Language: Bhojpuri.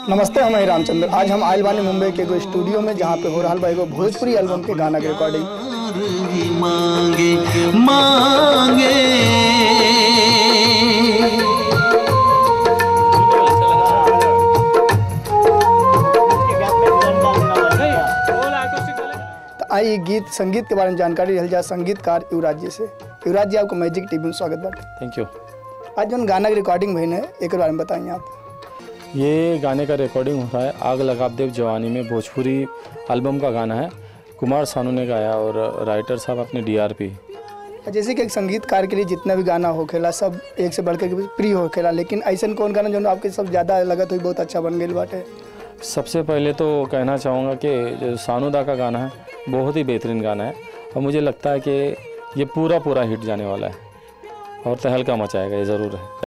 नमस्ते, हम रामचंद्र। आज हम आयल बानी मुंबई के एगो स्टूडियो में, जहाँ पे हो रहा बा एगो भोजपुरी एल्बम के गाना के रिकॉर्डिंग। मांगे मांगे तो आई गीत संगीत के बारे में जानकारी रह जा संगीतकार युवराज जी से। युवराज जी, आपको मैजिक टीवी में स्वागत बाटे। Thank you. आज जो गाना की रिकॉर्डिंग भई है एक बारे में बताइए आप। ये गाने का रिकॉर्डिंग हो रहा है आग लगा देव जवानी में, भोजपुरी एल्बम का गाना है। कुमार सानू ने गाया और राइटर साहब अपने DRP। जैसे कि एक संगीतकार के लिए जितना भी गाना होखेला सब एक से बढ़कर प्रिय होखेला, लेकिन ऐसा कौन गाना जो आपके सब ज़्यादा लगत हुई बहुत अच्छा बन गई बाटे? सबसे पहले तो कहना चाहूँगा कि जो सानू दा का गाना है बहुत ही बेहतरीन गाना है और मुझे लगता है कि ये पूरा हिट जाने वाला है और तहलका मचाएगा, ये ज़रूर है।